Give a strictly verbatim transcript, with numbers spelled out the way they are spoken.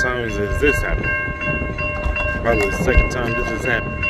times has this happened? Probably the second time this has happened.